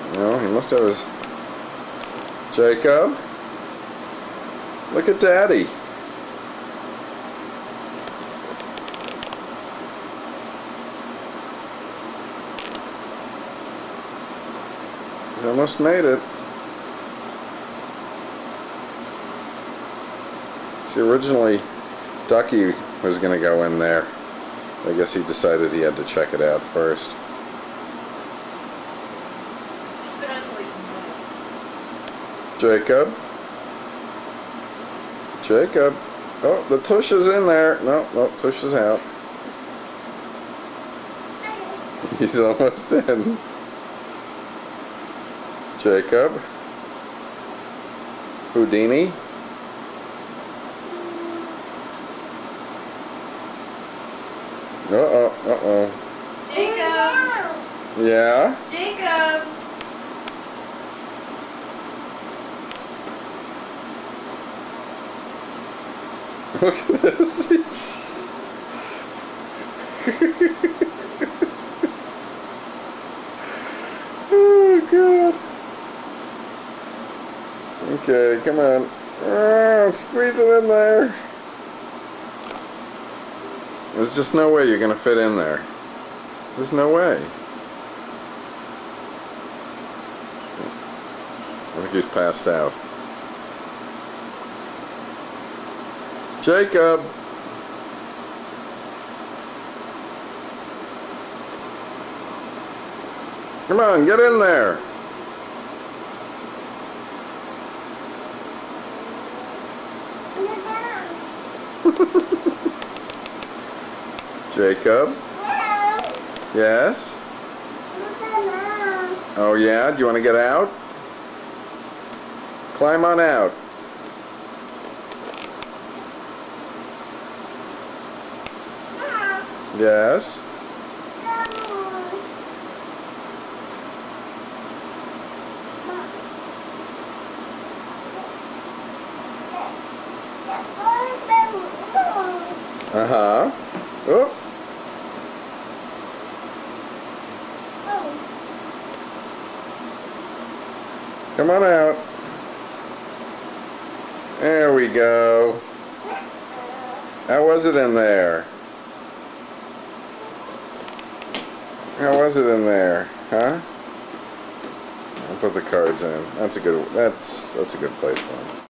No, he must have his... Jacob? Look at Daddy. He almost made it. See, originally Ducky was going to go in there. I guess he decided he had to check it out first. Jacob? Jacob? Oh, the tush is in there. No, tush is out. He's almost in. Jacob? Houdini? Uh-oh. Jacob! Yeah? Jacob! Look at this. Oh, God. Okay, come on. Oh, squeeze it in there. There's just no way you're going to fit in there. There's no way. I think he's passed out. Jacob! Come on, get in there! Jacob? Yes? Oh yeah? Do you want to get out? Climb on out. Yes? Uh-huh. Oh. Come on out. There we go. How was it in there? How was it in there? Huh? I'll put the cards in. That's a good place for him.